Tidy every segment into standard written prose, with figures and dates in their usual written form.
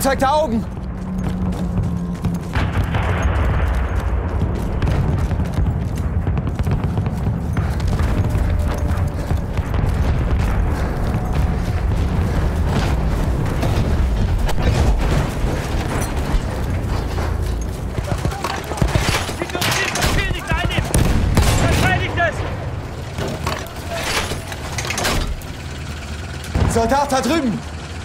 Fahrzeug da oben! Soldat da drüben!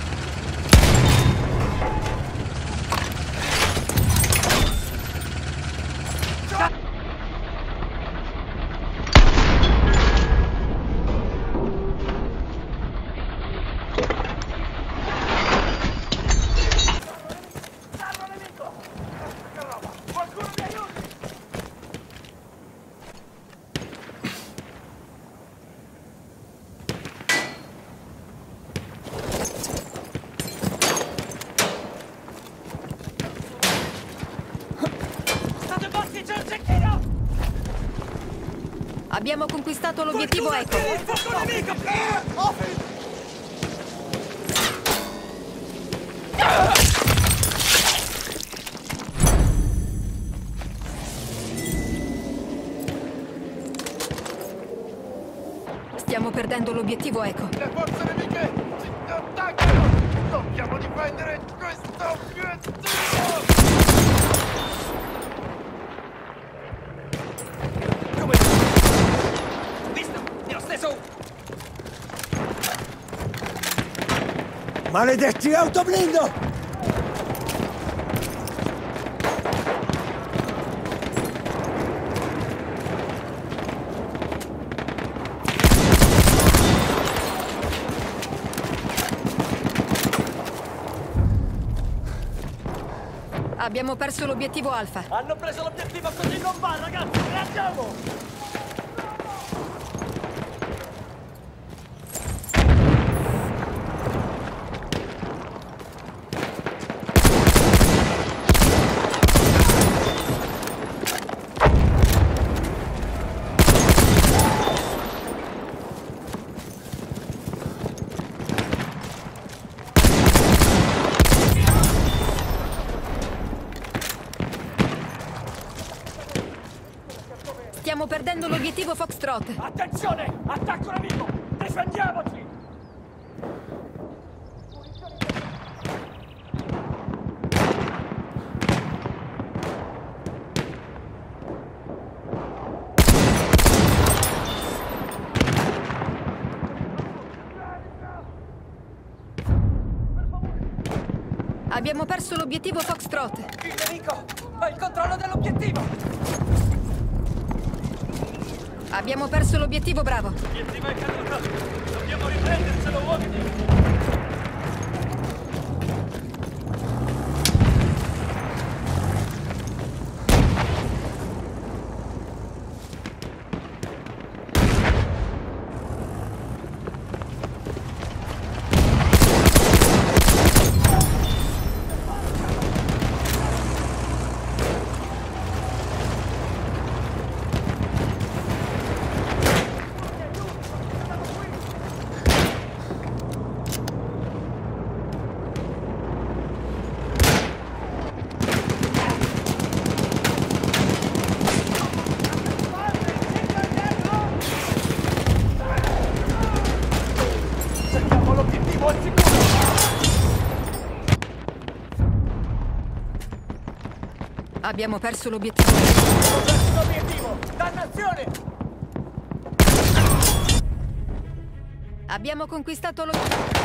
Abbiamo conquistato l'obiettivo Echo. Stiamo perdendo l'obiettivo Echo. Le forze nemiche ci attaccano! Dobbiamo difendere questo obiettivo! Maledetti autoblindo! Abbiamo perso l'obiettivo Alfa. Hanno preso l'obiettivo, così non va, ragazzi! Reagiamo! Stiamo perdendo l'obiettivo Foxtrot. Attenzione! Attacco nemico! Difendiamoci! Abbiamo perso l'obiettivo Foxtrot. Il nemico ha il controllo dell'obiettivo! Abbiamo perso l'obiettivo Bravo. L'obiettivo è caduto! Dobbiamo riprenderselo, uomini! Abbiamo perso l'obiettivo. Abbiamo perso l'obiettivo! Dannazione! Abbiamo conquistato lo...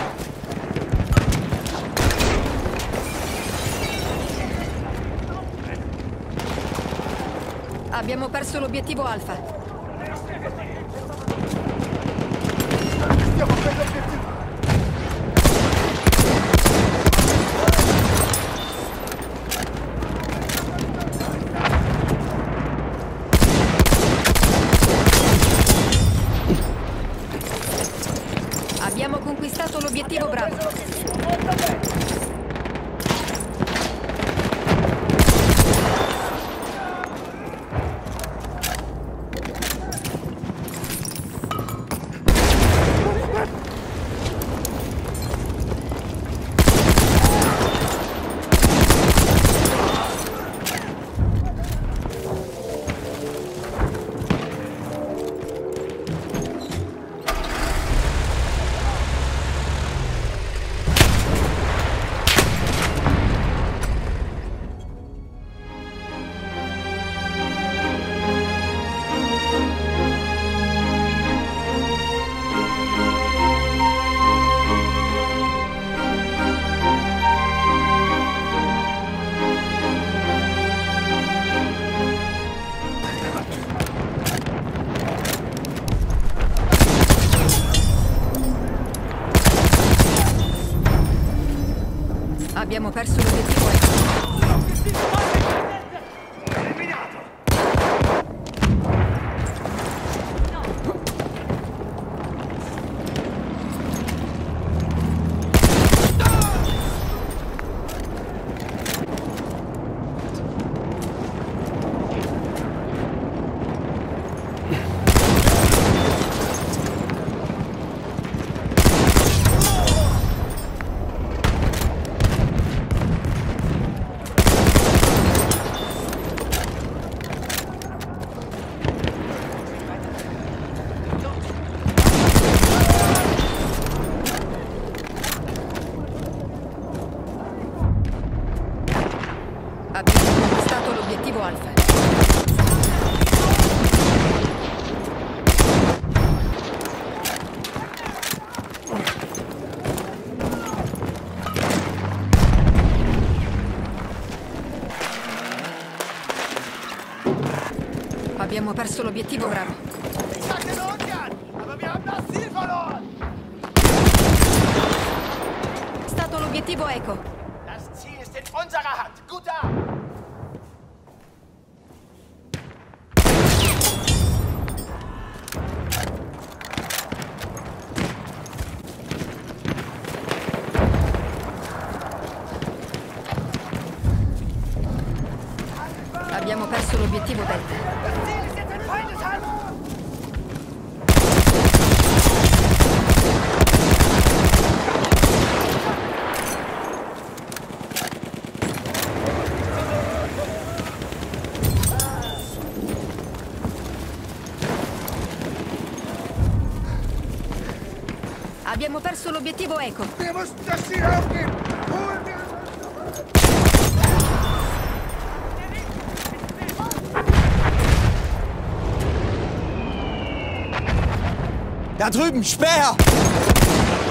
Abbiamo perso l'obiettivo Alfa. Stiamo per l'obiettivo! Abbiamo conquistato l'obiettivo Bravo. Abbiamo perso l'obiettivo Echo. Eliminato! Abbiamo conquistato l'obiettivo Alfa. Abbiamo perso l'obiettivo Bravo. Ich sagte nur ungern, aber wir haben das Ziel verloren! È stato l'obiettivo Echo. Das Ziel ist in unserer Hand. Gut ab! Abbiamo perso l'obiettivo Delta. Das Ziel ist jetzt in Feindeshand! Abbiamo perso l'obiettivo Echo. Wir mussten das Ziel aufgeben! Holen wir Da drüben, Speer!